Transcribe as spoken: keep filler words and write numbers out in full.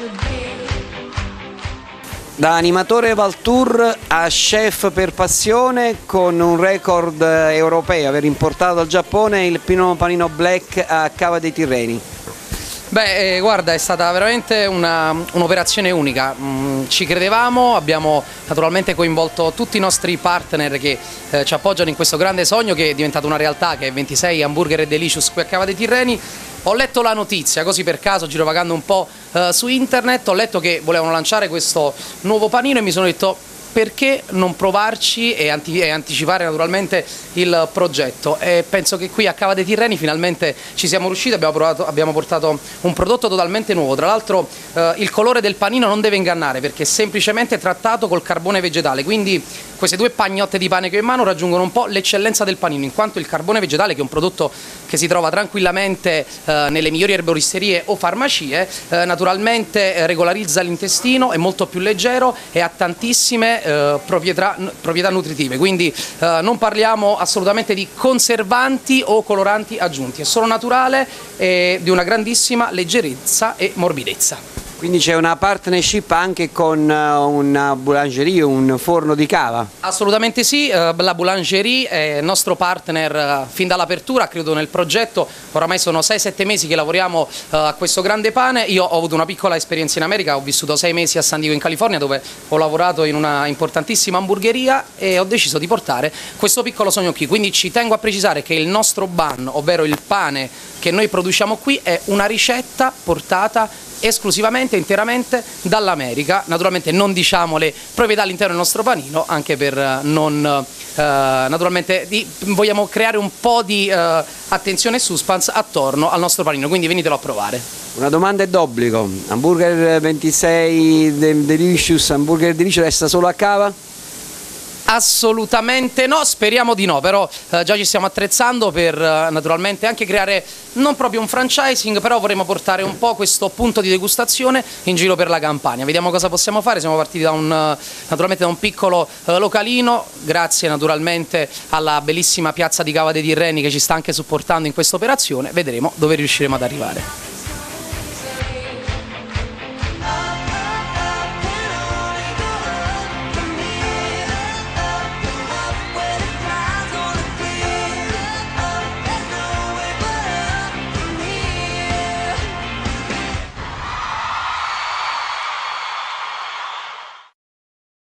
Da animatore Valtour a chef per passione, con un record europeo, aver importato dal Giappone il primo panino black a Cava dei Tirreni. Beh, eh, guarda, è stata veramente un'operazione unica, mm, ci credevamo, abbiamo naturalmente coinvolto tutti i nostri partner che eh, ci appoggiano in questo grande sogno che è diventato una realtà, che è ventisei Hamburger e Delicious qui a Cava dei Tirreni. Ho letto la notizia, così per caso, girovagando un po' eh, su internet, ho letto che volevano lanciare questo nuovo panino e mi sono detto: perché non provarci e, anti e anticipare naturalmente il progetto? E penso che qui a Cava dei Tirreni finalmente ci siamo riusciti, abbiamo, provato, abbiamo portato un prodotto totalmente nuovo. Tra l'altro eh, il colore del panino non deve ingannare, perché è semplicemente trattato col carbone vegetale, quindi queste due pagnotte di pane che ho in mano raggiungono un po' l'eccellenza del panino, in quanto il carbone vegetale, che è un prodotto che si trova tranquillamente eh, nelle migliori erboristerie o farmacie, eh, naturalmente eh, regolarizza l'intestino, è molto più leggero e ha tantissime Eh, proprietà, proprietà nutritive, quindi eh, non parliamo assolutamente di conservanti o coloranti aggiunti, è solo naturale e di una grandissima leggerezza e morbidezza. Quindi c'è una partnership anche con una boulangerie, un forno di cava? Assolutamente sì, la Boulangerie è il nostro partner fin dall'apertura, credo nel progetto, oramai sono sei sette mesi che lavoriamo a questo grande pane. Io ho avuto una piccola esperienza in America, ho vissuto sei mesi a San Diego in California, dove ho lavorato in una importantissima hamburgeria e ho deciso di portare questo piccolo sogno qui, quindi ci tengo a precisare che il nostro bun, ovvero il pane che noi produciamo qui, è una ricetta portata esclusivamente, interamente dall'America. Naturalmente non diciamo le proprietà all'interno del nostro panino, anche per non eh, naturalmente di, vogliamo creare un po' di eh, attenzione e suspense attorno al nostro panino, quindi venitelo a provare. Una domanda è d'obbligo: Hamburger ventisei Delicious, Hamburger Delicious resta solo a Cava? Assolutamente no, speriamo di no, però eh, già ci stiamo attrezzando per eh, naturalmente anche creare non proprio un franchising, però vorremmo portare un po' questo punto di degustazione in giro per la Campania. Vediamo cosa possiamo fare. Siamo partiti da un, naturalmente da un piccolo eh, localino, grazie naturalmente alla bellissima piazza di Cava dei Tirreni che ci sta anche supportando in questa operazione. Vedremo dove riusciremo ad arrivare.